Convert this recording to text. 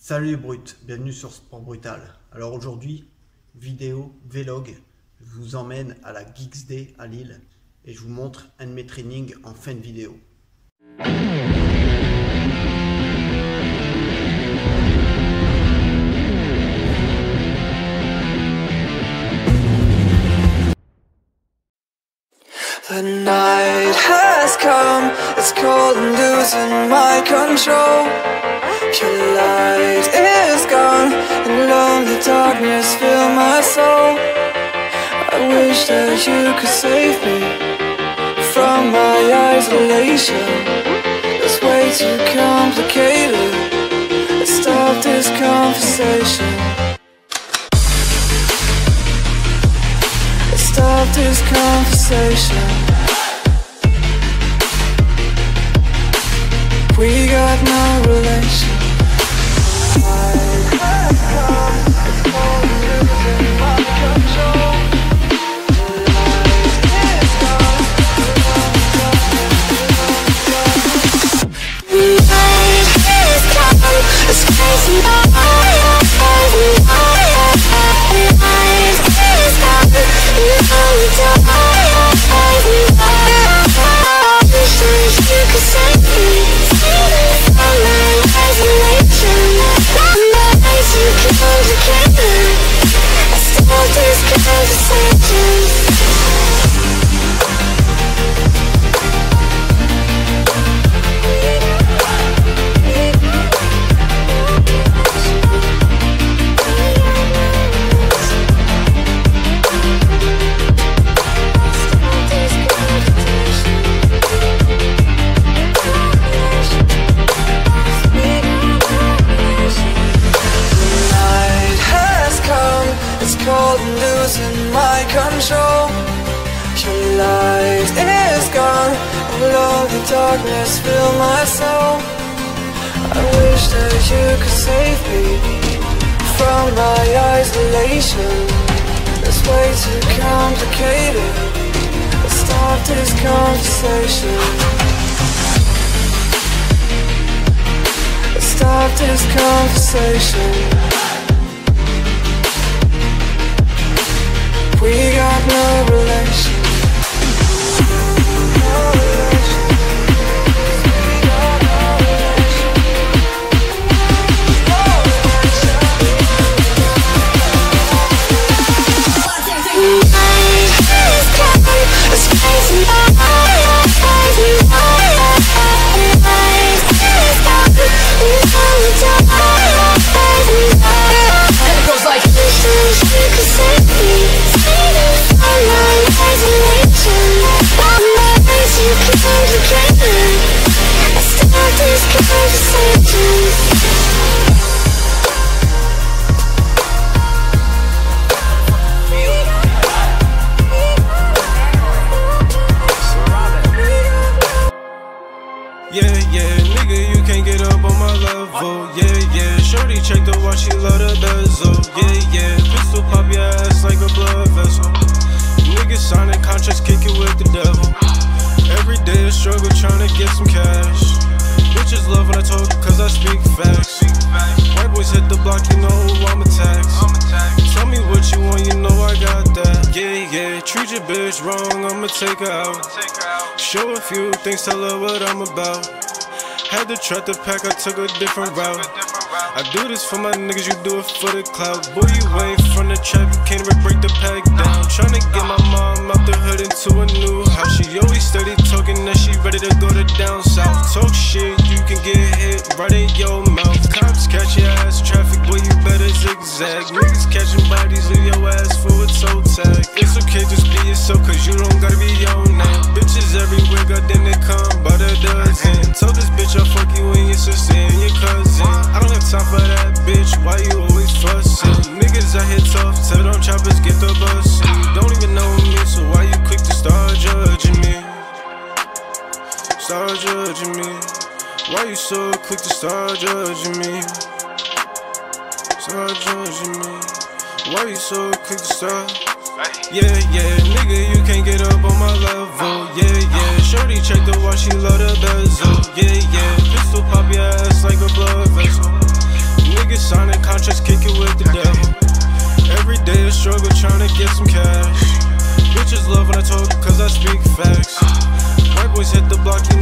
Salut les brutes, bienvenue sur Sport Brutal. Alors aujourd'hui, vidéo, vlog, je vous emmène à la Geeks Day à Lille et je vous montre un de mes trainings en fin de vidéo. The night has come, it's cold and losing my control. Your light is gone, and lonely darkness fill my soul. I wish that you could save me from my isolation. It's way too complicated. Let's stop this conversation. Let's stop this conversation. We got no relation. Losing my control. Your light is gone, and lonely darkness fill my soul. I wish that you could save me from my isolation. It's way too complicated. Let's stop this conversation. Let's stop this conversation. We got no relation. Yeah, nigga, you can't get up on my level. Yeah, shorty check the watch, she love the bezel. Yeah, pistol pop your ass like a blood vessel. Niggas signing contracts, kick it with the devil. Every day a struggle trying to get some cash. Bitches love when I talk cause I speak facts. White boys hit the block, you know who I'm attacked. Tell me what you want, you know I got that. Yeah, treat your bitch wrong, I'ma take her out. Show a few things, tell her what I'm about. Had to trap the pack, I took a different route. I do this for my niggas, you do it for the clout. Boy, you ain't from the trap, you can't even break the pack down. Tryna get my mom out the hood into a new house. She always steady talking that she ready to go to down south. Talk shit, you can get hit right in your mouth. Cops catch your ass, traffic, boy, you better zigzag. Niggas catching bodies, leave your ass for a toe tag. It's okay, just be yourself, cause you don't gotta be your name. Bitches everywhere, goddamn they come by the dozen. Told this bitch I'll fuck you and your sister and your cousin. I don't have time for that, bitch, why you always fussing? Niggas out here tough, tell them choppers get the bus. You don't even know me, so why you quick to start judging me? Start judging me. Why you so quick to start judging me? Start judging me. Why you so quick to start? Yeah, nigga, you can't get up on my level. Yeah, shorty check the watch, she love the bezel. Yeah, pistol pop your ass like a blood vessel. Niggas block, you